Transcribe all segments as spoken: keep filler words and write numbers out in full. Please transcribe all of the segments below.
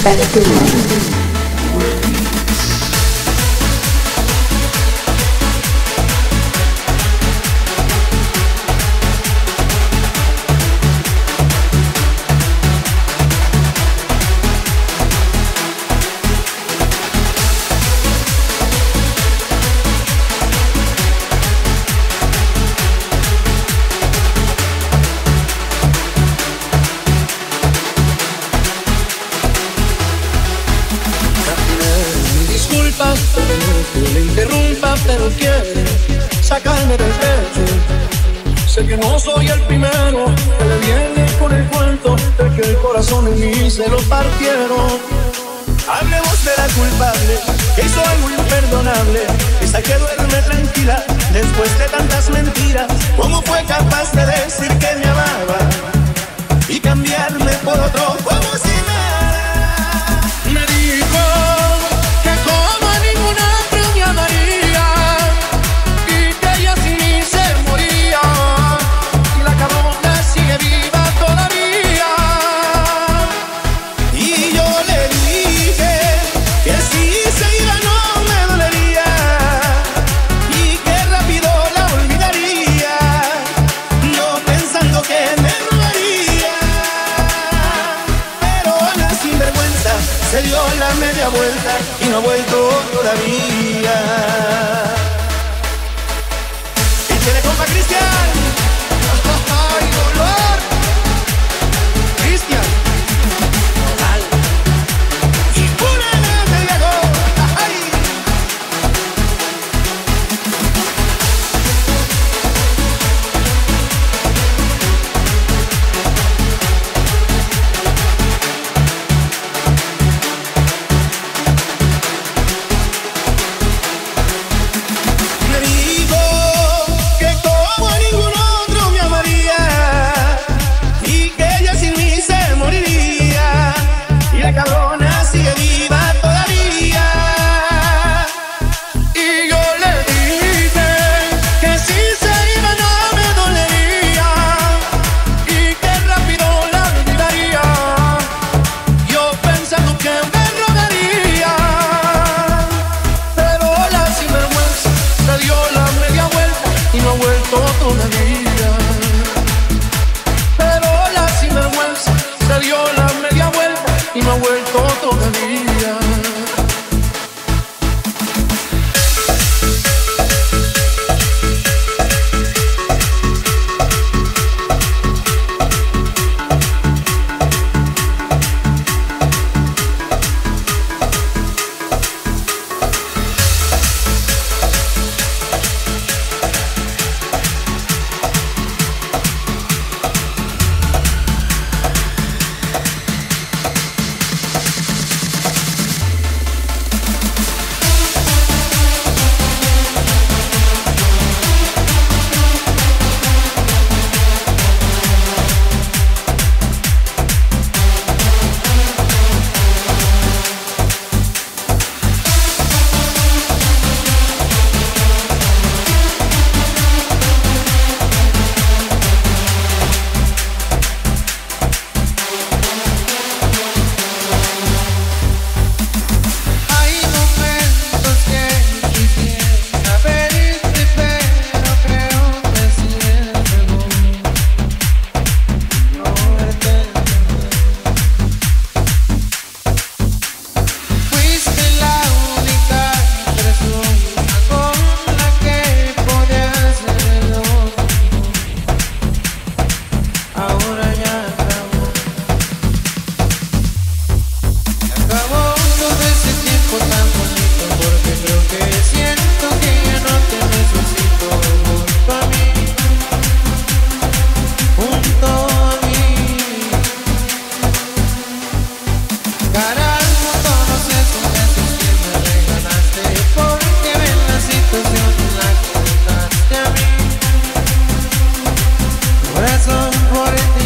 Factory. Que le interrumpa, pero quiere sacarme del pecho. Sé que no soy el primero que le viene con el cuento de que el corazón en mí se lo partieron. Hablemos de la culpable que hizo algo imperdonable, esa que duerme tranquila después de tantas mentiras. ¿Cómo fue capaz de decir que me amaba y cambiarme por otro como si nada? Me dijo que como ninguna otra me amaría y que ella sin mí se moría, y la cabrona sigue viva todavía. Y yo le dije que si se iba no me dolería y que rápido la olvidaría, no pensando que me robaría. Pero la sinvergüenza se dio la media vuelta y no ha vuelto todavía. Y tiene compa Cristian. ¡Ay, dolor! Cristian. Total. Y una vez te llegó. ¡Ay! Me dijo que como ningún otro me amaría y que ella sin mí se moriría, y la cabrona sigue viva todavía. Y yo le dije que si se iba no me dolería y que rápido la olvidaría, yo pensando que me rogaría. Pero la sinvergüenza se dio la media vuelta y no ha vuelto todavía. Pero la sinvergüenza se dio la media vuelta y no ha vuelto todavía. Hay momentos que quisiera pedirte, pero creo que siempre voy no verte. Fuiste la única persona con la que podía hacerlo. Ahora ya acabó. Acabó todo ese tiempo tan bonito, porque creo que siento que ya no te necesito junto a mí, junto a mí. Carajo, todos esos besos que me regalaste, porque ven la situación en la que dejaste a mí. Corazón por ti.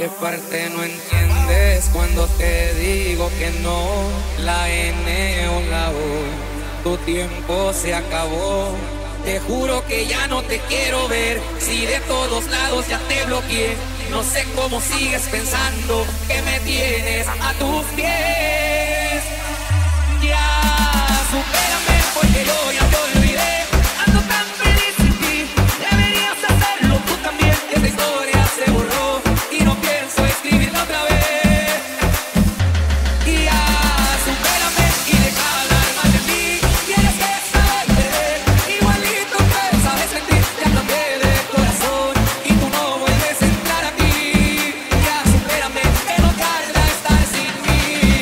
¿Qué parte no entiendes cuando te digo que no? La N o la O, tu tiempo se acabó. Te juro que ya no te quiero ver. Si de todos lados ya te bloqueé, no sé cómo sigues pensando que me tienes a tus pies. Ya, supérame porque yo ya te olvidé. Ando tan feliz sin ti, deberías hacerlo tú también. Esta historia se borró y no pienso escribirla otra vez. Y ya, supérame y deja hablar más de mí. Tienes que saber perder, igualito que sabes mentir. Ya cambié de corazón y tú no vuelves a entrar aquí. Ya, supérame, que no tarda estar sin mí.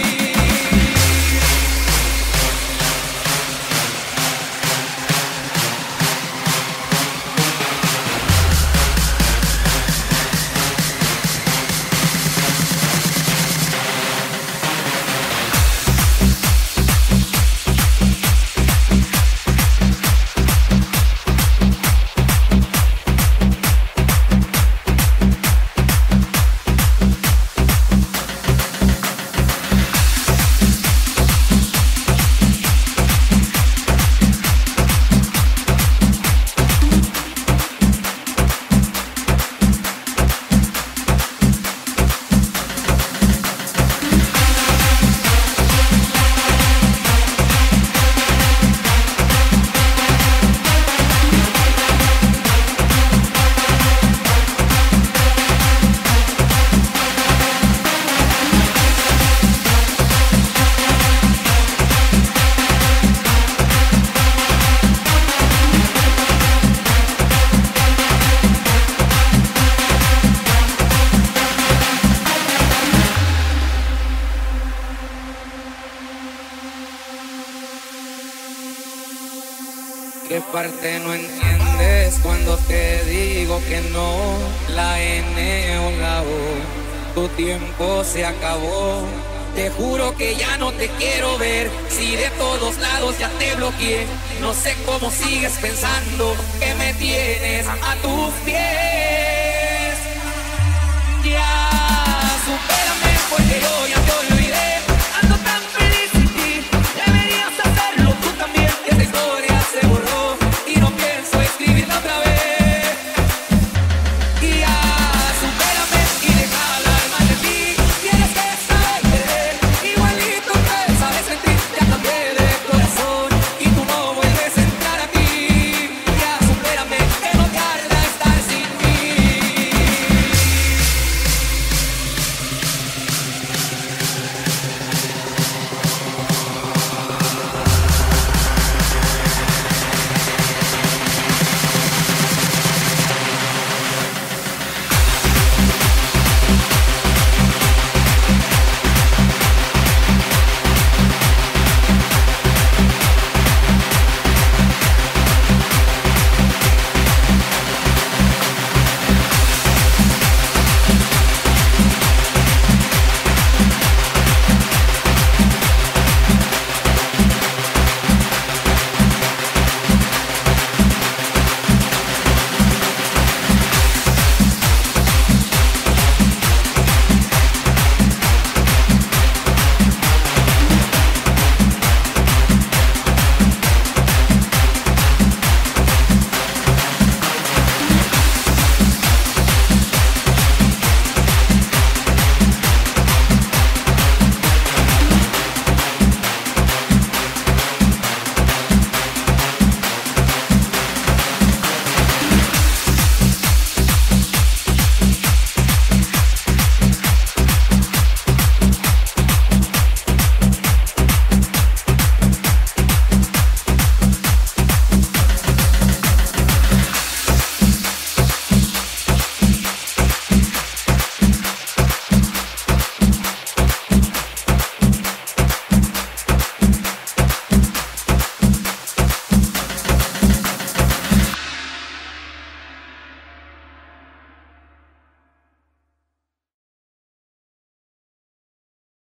¿Qué parte no entiendes cuando te digo que no? La N o la O, tu tiempo se acabó. Te juro que ya no te quiero ver. Si de todos lados ya te bloqueé, no sé cómo sigues pensando que me tienes a tus pies. Ya.